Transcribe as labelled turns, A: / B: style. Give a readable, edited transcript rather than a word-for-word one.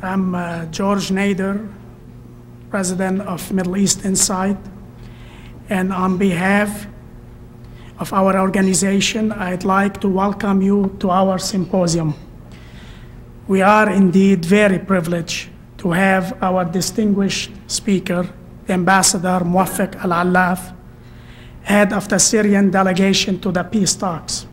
A: I'm George Nader, President of Middle East Insight, and on behalf of our organization, I'd like to welcome you to our symposium. We are indeed very privileged to have our distinguished speaker, Ambassador Mouaffak Al-Allaf, head of the Syrian delegation to the peace talks.